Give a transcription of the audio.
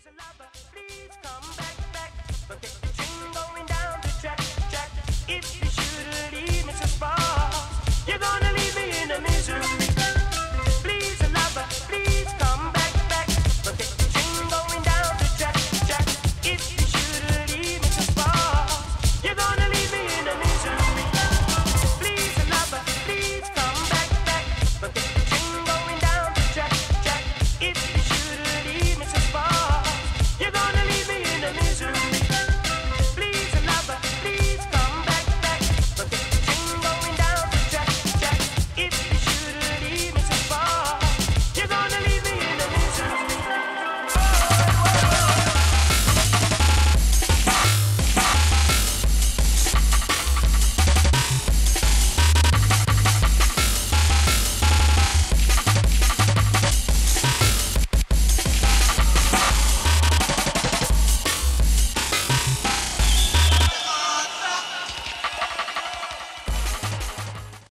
Please come back, back. But get the train going down the track.